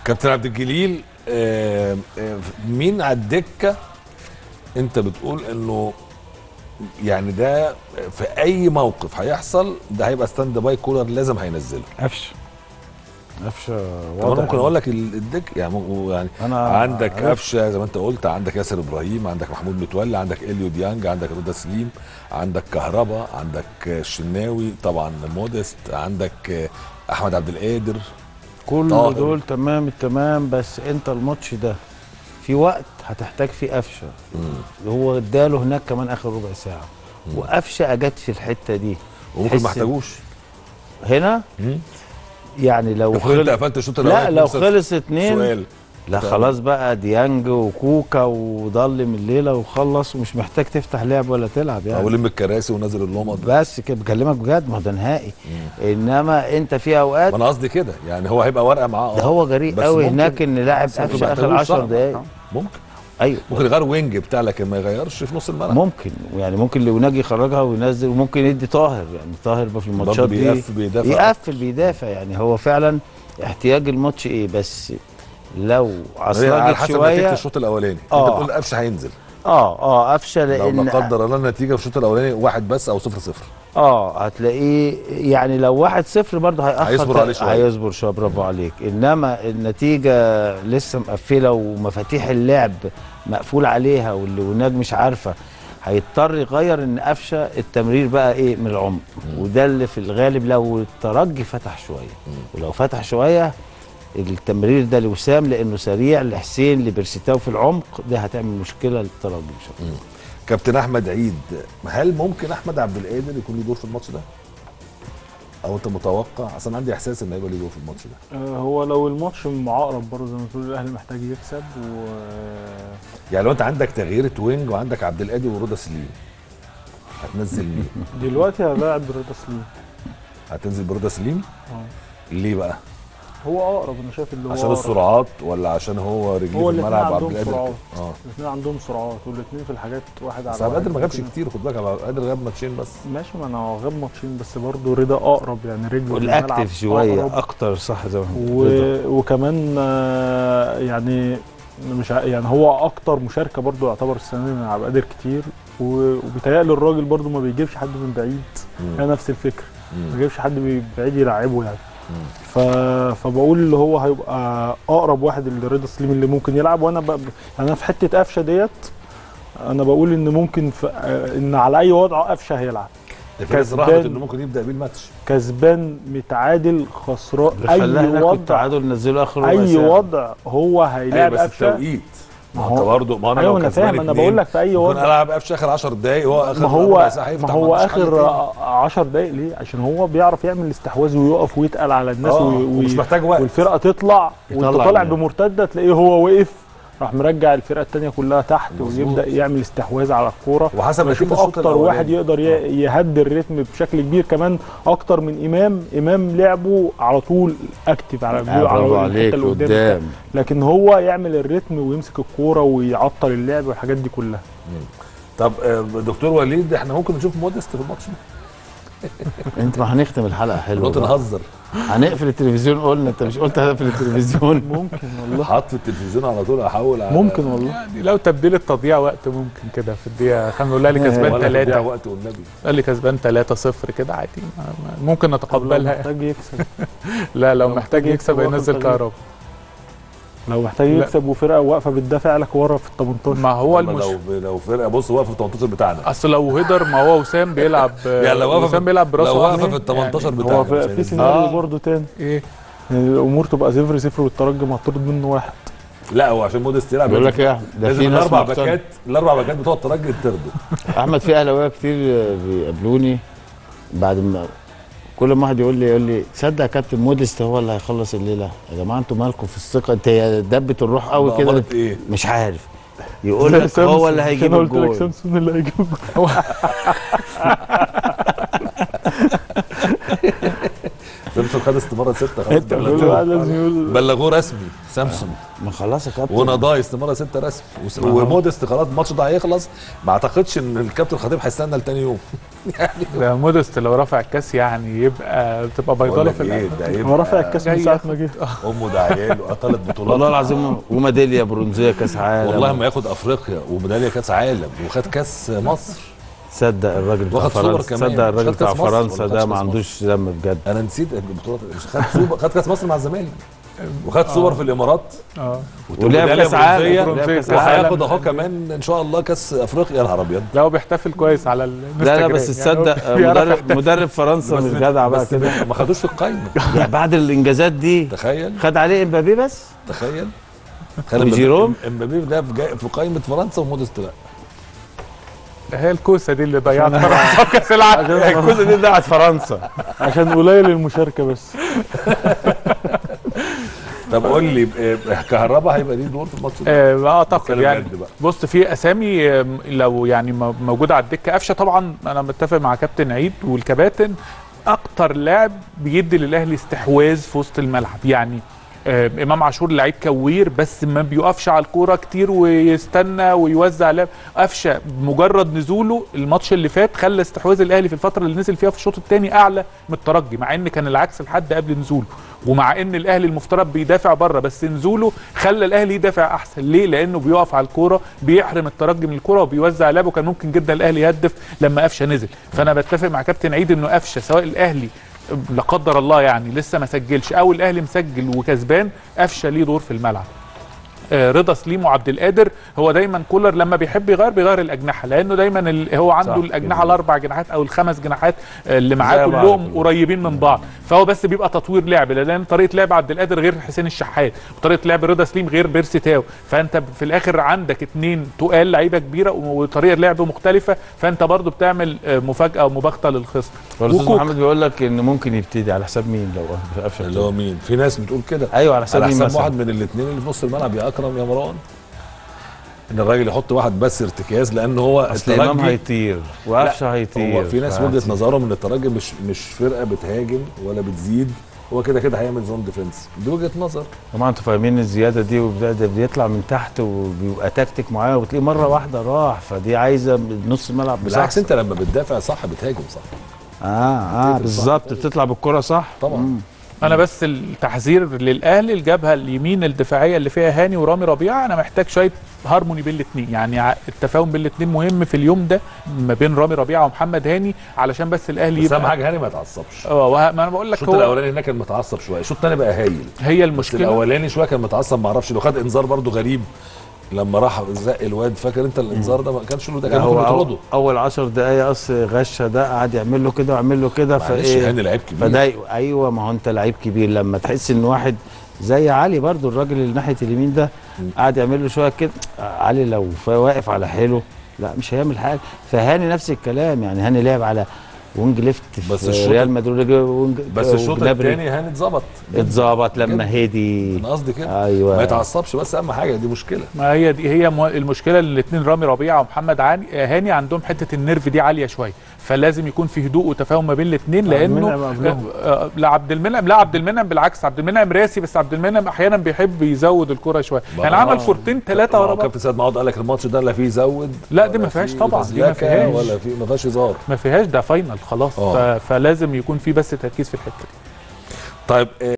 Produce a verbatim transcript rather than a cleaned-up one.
كابتن عبد الجليل، آه آه مين على الدكه انت بتقول انه يعني ده في اي موقف هيحصل ده هيبقى ستاند باي كولر لازم هينزله؟ قفشه قفشه واضح. ممكن اقول لك الدك يعني يعني عندك قفشه زي ما انت قلت، عندك ياسر ابراهيم، عندك محمود متولي، عندك اليو ديانج، عندك رضا سليم، عندك كهربا، عندك الشناوي، طبعا موديست، عندك احمد عبد القادر، كل دول تمام التمام. بس انت الماتش ده في وقت هتحتاج فيه قفشه، اللي هو اداله هناك كمان اخر ربع ساعه، وقفشه اجت في الحته دي وممكن ما احتاجوش هنا. مم. يعني لو خلص انت قفلت الشوط الاولاني، لا لو خلص اتنين سؤال. لا خلاص بقى ديانج وكوكا وضلم الليله وخلص، ومش محتاج تفتح لعب ولا تلعب يعني. او لم الكراسي ونزل اللمض بس كده بكلمك بجد، ما هو ده نهائي. انما انت في اوقات، ما انا قصدي كده يعني هو هيبقى ورقه معاه. ده هو جريء قوي هناك ان لاعب قفشه اخر عشر دقايق. ممكن ايوه ممكن يغير وينج بتاع، لكن ما يغيرش في نص الملعب. ممكن يعني ممكن لو ناجي يخرجها وينزل، وممكن يدي طاهر. يعني طاهر في الماتشات دي بيقفل بيدافع يقفل بيدافع. يعني هو فعلا احتياج الماتش ايه. بس لو عصلجت شويه نتيجه الشوط الاولاني آه. انت بتقول قفشه هينزل. اه اه قفشه، لان لو لا قدر الله النتيجه في الشوط الاولاني واحد بس او صفر صفر اه هتلاقيه يعني لو واحد صفر برضه هيأخر، هيصبر عليه شويه، هيصبر شويه. برافو عليك. انما النتيجه لسه مقفله ومفاتيح اللعب مقفول عليها، واللي وناج مش عارفه، هيضطر يغير ان قفشه التمرير بقى ايه من العمق. وده اللي في الغالب لو الترجي فتح شويه، ولو فتح شويه التمرير ده لوسام لانه سريع، لحسين، لبرسيتاو في العمق، ده هتعمل مشكله للترجي ان شاء الله. كابتن احمد عيد، هل ممكن احمد عبد القادر يكون له دور في الماتش ده؟ او انت متوقع؟ اصلا عندي احساس ان هيبقى له دور في الماتش ده. آه هو لو الماتش معقرب برضه زي ما بتقول، الاهلي محتاج يكسب. و يعني لو انت عندك تغيير وينج وعندك عبد القادر ورضا سليم، هتنزل مين؟ دلوقتي هلاعب برضا سليم. هتنزل برضا سليم؟ اه. ليه بقى؟ هو اقرب، انا شايف اللي هو عشان السرعات ولا عشان هو رجليه في الملعب؟ عبد القادر اه الاثنين عندهم سرعات، والاثنين في الحاجات واحد على واحد. بس عبد القادر ما جابش كتير، خد بالك، عبد القادر غاب ماتشين بس. ماشي، ما انا غاب ماتشين بس برضه رضا اقرب، يعني رجله والاكتف شويه اكتر، صح زي ما و... وكمان يعني مش يعني هو اكتر مشاركه برضه يعتبر السنه دي من عبد القادر كتير، وبيتهيألي الراجل برضه ما بيجيبش حد من بعيد. هي نفس الفكره، ما بيجيبش حد من بعيد يلعبه يعني. ف... فبقول اللي هو هيبقى اقرب واحد لرضا سليم اللي ممكن يلعب. وانا ب... يعني انا في حته قفشه ديت، انا بقول ان ممكن في... ان على اي وضع قفشه هيلعب. كسبان انه ممكن يبدا بيه الماتش، كسبان، متعادل، خسران، اي وضع التعادل نزله اخر اي وضع هو هيلاعب قفشه. بس التوقيت ما هو انت برضه، ما انا لو كسبان فاهم، انا بقول لك في اي وضع ممكن العب قفشه اخر عشر دقايق، هو اخر ما هو ما هو اخر عشر دقايق ليه؟ عشان هو بيعرف يعمل الاستحواذ ويقف ويتقل على الناس ومش محتاج وقت، والفرقه تطلع وانت طالع بمرتده تلاقيه هو وقف راح مرجع الفرقه الثانيه كلها تحت، ويبدا يعمل استحواذ على الكوره. وحسب نشوف اكتر واحد يقدر يهدي الريتم بشكل كبير، كمان اكتر من امام. امام لعبه على طول اكتف على على الحته اللي قدام، لكن هو يعمل الريتم ويمسك الكوره ويعطل اللعب والحاجات دي كلها. مم. طب دكتور وليد، احنا ممكن نشوف موديست في الماتش ده؟ انت ما هنختم الحلقه حلوه نقعد نهزر، هنقفل التلفزيون. قلنا انت مش قلت هنقفل التلفزيون؟ ممكن والله، حاط في التلفزيون على طول احول على ممكن والله. يعني لو تبديل تضييع وقت ممكن كده في الدقيقه خمسة، ولا لي كسبان ثلاثة وقت والنبي، قال لي كسبان ثلاثة صفر كده عادي، ممكن نتقبلها. محتاج يكسب لا لو محتاج يكسب هينزل كهربا. لو محتاج يكسب وفرقه واقفه بتدافع لك ورا في ال تمنتاشر، ما هو المش... لو لو فرقه بص واقفه في ال تمنتاشر بتاعنا، اصل لو هيدر، ما هو وسام بيلعب يعني لو وسام بيلعب براسه، لو واقفه في ال تمنتاشر يعني بتاعنا، هو في, في سيناريو آه. برضه تاني ايه، يعني الامور تبقى صفر صفر والترجي مطرود منه واحد. لا هو عشان موديست يلعب بيقول لك ايه، ده في الاربع باكات الاربع باكات بتوع الترجي يطردوا. احمد، في اهلاويه كتير بيقابلوني بعد ما كل ما واحد يقول لي يقول لي تصدق يا كابتن موديست هو اللي هيخلص الليله. يا جماعه انتوا مالكم في الثقه؟ انت يا دبه الروح قوي كده، إيه؟ مش عارف يقول لك هو اللي هيجيب الجول. انا قلت لك سامسون اللي هيجيب الجول. سامسون خد استماره سته خلاص، انت بتقول واحد لازم يقول بلغوه رسمي سامسون. ما خلاص يا كابتن. ونضاي استماره سته رسمي، ومودست خلاص الماتش ده هيخلص، ما اعتقدش ان الكابتن الخطيب هيستنى لتاني يوم. يعني ده مودست لو رفع الكاس يعني يبقى بتبقى بيضاله في الاخر. هو رافع الكاس من ساعه ما جه. امه ده عياله ثلاث بطولات والله العظيم، وميداليه برونزيه كاس عالم. والله ما ياخد افريقيا وميداليه كاس عالم وخد كاس مصر. تصدق الراجل بتاع فرنسا، تصدق الراجل بتاع فرنسا ده ما عندوش دم بجد. انا نسيت البطولات، خد سوبر، خد كاس مصر مع الزمالك، وخد سوبر في الامارات، اه ولعب كاس عالم، وهياخد اهو كمان ان شاء الله كاس افريقيا. يا نهار ابيض، لا هو بيحتفل كويس على الانستجرام. لا لا بس تصدق يعني مدرب مدرب فرنسا مش جدع بقى كده، ما خدوش في القايمه يعني بعد الانجازات دي. تخيل خد عليه امبابي بس، تخيل وجيروم. امبابي ده في قائمه فرنسا ومودست لا. هي الكوسه دي اللي ضيعت فرنسا في كاس العالم. الكوسه دي ضيعت فرنسا عشان قليل المشاركه بس. طب قول لي كهربا هيبقى ليه دور في الماتش ده؟ اه اعتقد يعني. بص في اسامي لو يعني موجوده على الدكه. قفشه طبعا انا متفق مع كابتن عيد والكباتن، اكتر لاعب بيدي للاهلي استحواذ في وسط الملعب. يعني آه امام عاشور لعيب كوير بس ما بيقفش على الكوره كتير ويستنى ويوزع لعب. قفشه مجرد نزوله الماتش اللي فات خلى استحواذ الاهلي في الفتره اللي نزل فيها في الشوط الثاني اعلى من الترجي، مع ان كان العكس لحد قبل نزوله، ومع ان الاهلي المفترض بيدافع بره بس نزوله خلى الاهلي يدافع احسن. ليه؟ لانه بيقف على الكوره، بيحرم الترجي من الكوره وبيوزع لعبه. كان ممكن جدا الاهلي يهدف لما قفشه نزل. فانا بتفق مع كابتن عيد انه قفشه سواء الاهلي لا قدر الله يعني لسه ما سجلش او الاهلي مسجل وكسبان، قفشه ليه دور في الملعب. آه رضا سليم وعبد القادر، هو دايما كولر لما بيحب يغير بيغير الاجنحه، لانه دايما هو عنده الاجنحه الاربع جناحات او الخمس جناحات اللي معاه كلهم قريبين من بعض، فهو بس بيبقى تطوير لعب، لان طريقه لعب عبد القادر غير حسين الشحات، وطريقه لعب رضا سليم غير بيرسي تاو، فانت في الاخر عندك اثنين تقال لعيبه كبيره وطريقه لعب مختلفه، فانت برضو بتعمل مفاجاه ومباغته للخصم. الاستاذ محمد بيقول لك ان ممكن يبتدي على حساب مين لو قفشه؟ اللي هو مين؟ في ناس بتقول كده. ايوه على حساب مين؟ على حساب واحد من الاثنين اللي في نص الملعب، يا اكرم يا مروان. ان الراجل يحط واحد بس ارتكاز، لان هو اصل امام هيطير وقفشه هيطير. هو في ناس وجهه نظرهم ان الترجي مش مش فرقه بتهاجم ولا بتزيد، هو كده كده هيعمل زون ديفنس، دي وجهه نظر. طبعا انتوا فاهمين الزياده دي، وده بيطلع من تحت وبيبقى تكتيك معين وبتلاقيه مره واحده راح، فدي عايزه نص الملعب بالعكس. انت لما بتدافع صح بتهاجم صح. اه اه بالظبط، بتطلع بالكره صح طبعا. مم. انا بس التحذير للاهلي، الجبهه اليمين الدفاعيه اللي فيها هاني ورامي ربيعه، انا محتاج شويه هارموني بين الاثنين، يعني التفاهم بين الاثنين مهم في اليوم ده ما بين رامي ربيعه ومحمد هاني، علشان بس الاهلي يبقى. بس اهم حاجه هاني ما يتعصبش. اه ما انا بقول لك الشوط الاولاني هناك كان متعصب شويه، الشوط الثاني بقى هايل. هي المشكله الاولاني شويه كان متعصب، ما اعرفش لو خد انذار برده غريب لما راح زق الواد، فاكر انت الانذار ده ما كانش له، ده كان ممكن يطرده. اول عشر دقايق اصل غشه ده قعد يعمل له كده ويعمل له كده، فايه هاني لعيب كبير فضايقه. ايوه ما هو انت لعيب كبير لما تحس ان واحد زي علي برضو الراجل اللي ناحيه اليمين ده قعد يعمل له شويه كده، علي لو واقف على حيله لا مش هيعمل حاجه. فهاني نفس الكلام، يعني هاني لعب على وينج ليفت بس في ريال مدريد، بس الشوط الثاني هاني اتظبط اتظبط لما هدي. انا قصدي كده ايوه ما يتعصبش، بس اهم حاجه دي مشكله. ما هي دي هي المشكله، الاثنين رامي ربيعه ومحمد هاني عندهم حته النيرف دي عاليه شويه، فلازم يكون في هدوء وتفاهم ما بين الاثنين، لانه لا عبد المنعم لا عبد المنعم بالعكس، عبد المنعم راسي، بس عبد المنعم احيانا بيحب يزود الكره شويه، يعني عمل فورتين ثلاثه ورا بعض. كابتن سيد معوض قال لك الماتش ده لا فيه زود، لا دي ما فيهاش طبعا، دي ما فيهاش ولا في ما فيهاش هزار، ما فيهاش، ده فاينل خلاص. فلازم يكون في بس تركيز في الحته دي. طيب